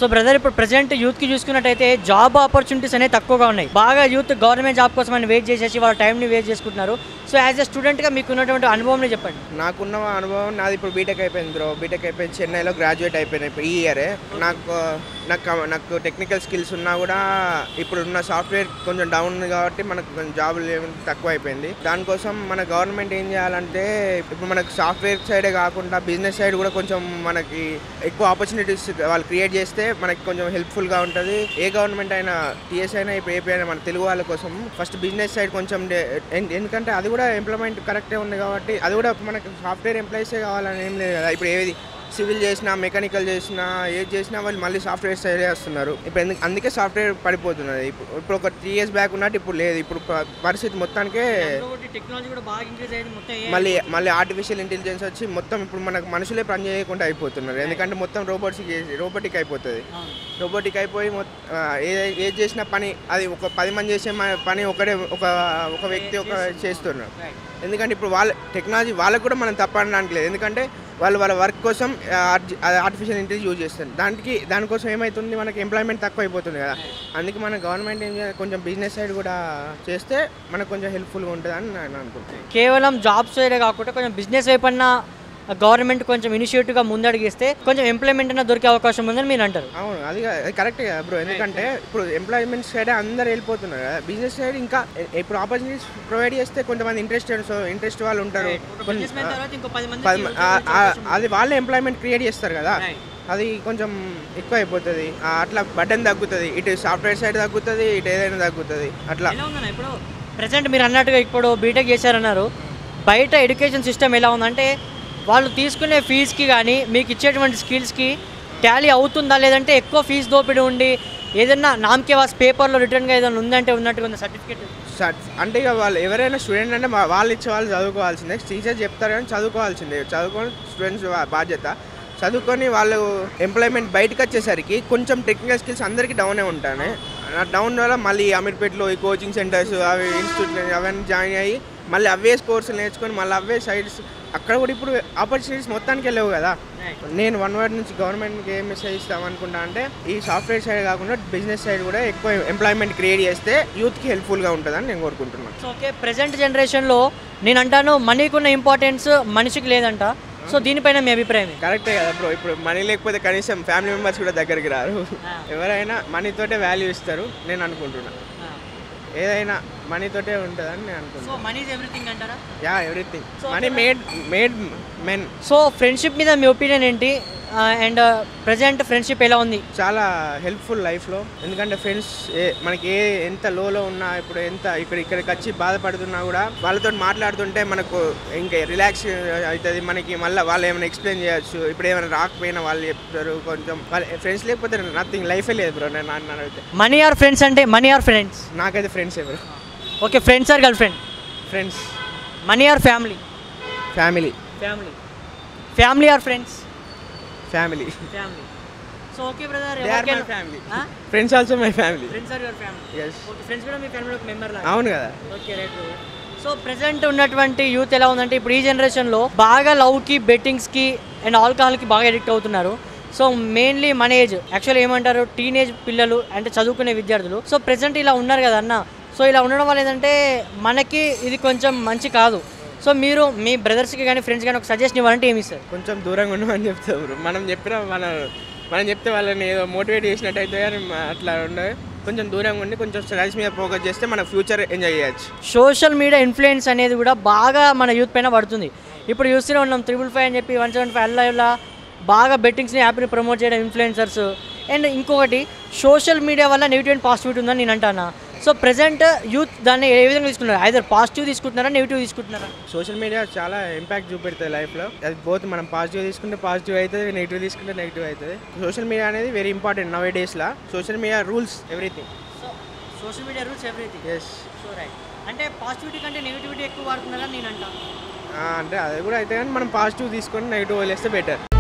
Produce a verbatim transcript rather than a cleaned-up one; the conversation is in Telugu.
సో బ్రదర్ ఇప్పుడు ప్రెజెంట్ యూత్కి చూసుకున్నట్టయితే జాబ్ ఆపర్చునిటీస్ అనేవి తక్కువగా ఉన్నాయి. బాగా యూత్ గవర్నమెంట్ జాబ్ కోసం అని వెయిట్ చేసేసి వాళ్ళ టైంని వేస్ట్ చేసుకుంటున్నారు. సో యాజ్ ఎ స్టూడెంట్గా మీకు ఉన్నటువంటి అనుభవం చెప్పండి. నాకున్న అనుభవం నాది ఇప్పుడు బీటెక్ అయిపోయింది బ్రో. బీటెక్ అయిపోయింది, చెన్నైలో గ్రాడ్యుయేట్ అయిపోయినా ఇప్పుడు ఈ ఇయరే. నాకు నాకు నాకు టెక్నికల్ స్కిల్స్ ఉన్నా కూడా ఇప్పుడు ఉన్న సాఫ్ట్వేర్ కొంచెం డౌన్ కాబట్టి మనకు కొంచెం జాబులు తక్కువ అయిపోయింది. దానికోసం మన గవర్నమెంట్ ఏం చేయాలంటే ఇప్పుడు మనకు సాఫ్ట్వేర్ సైడే కాకుండా బిజినెస్ సైడ్ కూడా కొంచెం మనకి ఎక్కువ ఆపర్చునిటీస్ వాళ్ళు క్రియేట్ చేస్తే మనకి కొంచెం హెల్ప్ఫుల్గా ఉంటుంది. ఏ గవర్నమెంట్ అయినా టీఎస్ అయినా ఇప్పుడు ఏపీ అయినా మన తెలుగు వాళ్ళ కోసం ఫస్ట్ బిజినెస్ సైడ్ కొంచెం, ఎందుకంటే అది కూడా ఎంప్లాయ్మెంట్ కరెక్టే ఉంది కాబట్టి అది కూడా మనకు సాఫ్ట్వేర్ ఎంప్లాయీసే కావాలని ఏం లేదు కదా. ఇప్పుడు ఏది సివిల్ చేసినా మెకానికల్ చేసినా ఏది చేసినా వాళ్ళు మళ్ళీ సాఫ్ట్వేర్ సైడే వస్తున్నారు. ఇప్పుడు ఎందుకు అందుకే సాఫ్ట్వేర్ పడిపోతున్నది. ఇప్పుడు ఇప్పుడు ఒక త్రీ ఇయర్స్ బ్యాక్ ఉన్నట్టు ఇప్పుడు లేదు. ఇప్పుడు పరిస్థితి మొత్తానికే మళ్ళీ మళ్ళీ ఆర్టిఫిషియల్ ఇంటెలిజెన్స్ వచ్చి మొత్తం ఇప్పుడు మనకు మనుషులే పని చేయకుండా అయిపోతున్నారు. ఎందుకంటే మొత్తం రోబోట్స్ రోబోటిక్ అయిపోతుంది. రోబోటిక్ అయిపోయి ఏది చేసిన పని అది ఒక పది మంది చేసే పని ఒకడే ఒక ఒక వ్యక్తి ఒక చేస్తున్నారు. ఎందుకంటే ఇప్పుడు వాళ్ళ టెక్నాలజీ వాళ్ళకు కూడా మనం తప్పనడానికి లేదు. ఎందుకంటే వాళ్ళు వాళ్ళ వర్క్ కోసం ఆర్టిఫిషియల్ ఇంటెలిజెన్స్ యూజ్ చేస్తారు. దానికి దానికోసం ఏమవుతుంది, మనకి ఎంప్లాయ్మెంట్ తక్కువ అయిపోతుంది కదా. అందుకే మన గవర్నమెంట్ ఏం చేయాలి, కొంచెం బిజినెస్ సైడ్ కూడా చేస్తే మనకు కొంచెం హెల్ప్ఫుల్గా ఉంటుంది అని నేను అనుకుంటున్నాను. కేవలం జాబ్స్ సైడే కాకుండా కొంచెం బిజినెస్ వైపు అన్న గవర్నమెంట్ కొంచెం ఇనిషియేటివ్గా ముందడిగిస్తే కొంచెం ఎంప్లాయ్మెంట్ అన్న దొరికే అవకాశం ఉందని మీరు అంటారు. అవును, అది అది కరెక్టే కదా బ్రో. ఎందుకంటే ఇప్పుడు ఎంప్లాయ్మెంట్ సైడ్ అందరు వెళ్ళిపోతున్నారు కదా. బిజినెస్ సైడ్ ఇంకా ఇప్పుడు ఆపర్చునిటీస్ ప్రొవైడ్ చేస్తే కొంతమంది ఇంట్రెస్టెడ్ సో ఇంట్రెస్ట్ వాళ్ళు ఉంటారు. అది వాళ్ళే ఎంప్లాయ్మెంట్ క్రియేట్ చేస్తారు కదా. అది కొంచెం ఎక్కువ అయిపోతుంది. అట్లా బటన్ తగ్గుతుంది, ఇటు సాఫ్ట్వేర్ సైడ్ తగ్గుతుంది, ఇటు ఏదైనా తగ్గుతుంది. అట్లా ఇప్పుడు ప్రెసెంట్ మీరు అన్నట్టుగా ఇప్పుడు బీటెక్ చేశారన్నారు, బయట ఎడ్యుకేషన్ సిస్టమ్ ఎలా ఉందంటే వాళ్ళు తీసుకునే ఫీజుకి కానీ మీకు ఇచ్చేటువంటి స్కిల్స్కి టాలీ అవుతుందా, లేదంటే ఎక్కువ ఫీజు దోపిడీ ఉండి ఏదన్నా నామకే వాస్ పేపర్లో రిటర్న్గా ఏదైనా ఉందంటే ఉన్నట్టుగా ఉంది సర్టిఫికేట్. అంటే ఇక వాళ్ళు ఎవరైనా స్టూడెంట్ అంటే వాళ్ళు ఇచ్చే వాళ్ళు చదువుకోవాల్సిందే. టీచర్ చెప్తారు కానీ చదువుకోవాల్సిందే. చదువుకొని స్టూడెంట్స్ బాధ్యత. చదువుకొని వాళ్ళు ఎంప్లాయ్మెంట్ బయటకు వచ్చేసరికి కొంచెం టెక్నికల్ స్కిల్స్ అందరికీ డౌనే ఉంటాయి. డౌన్ వల్ల మళ్ళీ అమీర్పేటలో ఈ కోచింగ్ సెంటర్స్ అవి ఇన్స్టిట్యూట్ అవన్నీ జాయిన్ అయ్యి మళ్ళీ అవే కోర్సులు నేర్చుకొని మళ్ళీ అవే సైడ్స్ అక్కడ కూడా ఇప్పుడు ఆపర్చునిటీస్ మొత్తానికి వెళ్ళవు కదా. నేను వన్ వర్డ్ నుంచి గవర్నమెంట్కి ఏం మెసేజ్ ఇస్తామనుకుంటా అంటే ఈ సాఫ్ట్వేర్ సైడ్ కాకుండా బిజినెస్ సైడ్ కూడా ఎక్కువ ఎంప్లాయ్మెంట్ క్రియేట్ చేస్తే యూత్కి హెల్ప్ఫుల్గా ఉంటుందని నేను కోరుకుంటున్నాను. సో ఓకే, ప్రెజెంట్ జనరేషన్లో నేను అంటాను మనీకి ఉన్న ఇంపార్టెన్స్ మనిషికి లేదంట. సో దీనిపైన మీ అభిప్రాయం? కరెక్టే కదా బ్రో. ఇప్పుడు మనీ లేకపోతే కనీసం ఫ్యామిలీ మెంబర్స్ కూడా దగ్గరికి రారు. ఎవరైనా మనీతోటే వాల్యూ ఇస్తారు నేను అనుకుంటున్నాను. ఏదైనా మనీతోటే ఉంటుందని నేను అనుకుంటున్నాను. సో మనీ ఇస్ ఎవ్రీథింగ్ అంటారా? Ya, everything. Money made made men. So friendship మీద మీ ఒపీనియన్ ఏంటి? అండ్ ప్రజెంట్ ఫ్రెండ్షిప్ ఎలా ఉంది? చాలా హెల్ప్ఫుల్ లైఫ్లో. ఎందుకంటే ఫ్రెండ్స్ ఏ మనకి ఏ ఎంత లోలో ఉన్నా ఇప్పుడు ఎంత ఇక్కడ ఇక్కడికి వచ్చి బాధపడుతున్నా కూడా వాళ్ళతో మాట్లాడుతుంటే మనకు ఇంకా రిలాక్స్ అవుతుంది. మనకి మళ్ళీ వాళ్ళు ఏమైనా ఎక్స్ప్లెయిన్ చేయొచ్చు. ఇప్పుడు ఏమైనా రాకపోయినా వాళ్ళు చెప్తారు. కొంచెం వాళ్ళ ఫ్రెండ్స్ లేకపోతే నథింగ్, లైఫే లేదు బ్రో. నేను అడిగితే మనీ ఆర్ ఫ్రెండ్స్ అంటే మనీ ఆర్ ఫ్రెండ్స్? నాకైతే ఫ్రెండ్స్ ఎవరు. Okay, friends or girl friend? Friends. Money or family? Family. Family. Family or friends? Family. Family. So okay brother, they are my family. Friends also my family. Friends are your family? yes. Okay, ఫ్రెండ్స్ కూడా మీ ఫ్యామిలీలో ఒక మెంబర్ లాగా? అవును కదా. Okay right. సో ప్రెసెంట్ ఉన్నటువంటి యూత్ ఎలా ఉందంటే ఇప్పుడు ఈ జనరేషన్లో బాగా లవ్కి, బెట్టింగ్స్కి అండ్ ఆల్కహాల్కి బాగా అడిక్ట్ అవుతున్నారు. సో మెయిన్లీ మన ఏజ్ యాక్చువల్లీ ఏమంటారు టీనేజ్ పిల్లలు అంటే చదువుకునే విద్యార్థులు. సో ప్రెసెంట్ ఇలా ఉన్నారు కదా అన్న. సో ఇలా ఉండడం వల్ల ఏంటంటే మనకి ఇది కొంచెం మంచి కాదు. సో మీరు మీ బ్రదర్స్కి కానీ ఫ్రెండ్స్ కానీ ఒక సజెషన్ ఇవ్వాలంటే ఏమి ఇస్తారు? కొంచెం దూరంగా ఉండమని చెప్తారు. మనం చెప్పిన మన మనం చెప్తే వాళ్ళని ఏదో మోటివేట్ చేసినట్టు అయితే కానీ అట్లా ఉండదు. కొంచెం దూరంగా ఉండి కొంచెం స్టడీస్ మీద ఫోకస్ చేస్తే మన ఫ్యూచర్ ఎంజాయ్ చేయొచ్చు. సోషల్ మీడియా ఇన్ఫ్లుయెన్స్ అనేది కూడా బాగా మన యూత్ పైన పడుతుంది. ఇప్పుడు చూస్తూనే ఉన్నాం త్రిబుల్ ఫైవ్ అని చెప్పి వన్ సెవెన్ ఫైవ్ అల్లా బాగా బెట్టింగ్స్ని యాప్ని ప్రమోట్ చేయడం ఇన్ఫ్లుయెన్సర్స్. అండ్ ఇంకొకటి సోషల్ మీడియా వల్ల నెగిటివ్ అండ్ పాజిటివిటీ ఉందని నేను అంటాను. సో ప్రెజెంట్ యూత్ దాన్ని ఏ విధంగా తీసుకుంటున్నారు? ఐదర్ పాజిటివ్ తీసుకుంటున్నారా, నెగిటివ్ తీసుకుంటున్నారా? సోషల్ మీడియా చాలా ఇంపాక్ట్ చూపెడుతుంది లైఫ్లో. అది బోత్ మనం పాజిటివ్ తీసుకుంటే పాజిటివ్ అవుతుంది, నెగిటివ్ తీసుకుంటే నెగిటివ్ అవుతుంది. సోషల్ మీడియా అనేది వెరీ ఇంపార్టెంట్ నవ్ డేస్లో. Social media rules everything. So social media rules everything. Yes. So right. అంటే పాజిటివిటీ కంటే నెగిటివిటీ ఎక్కువ వాడుతున్నారని నేను అంటాను. అంటే అది కూడా అయితే కానీ మనం పాజిటివ్ తీసుకొని నెగిటివ్ వదిలేస్తే బెటర్.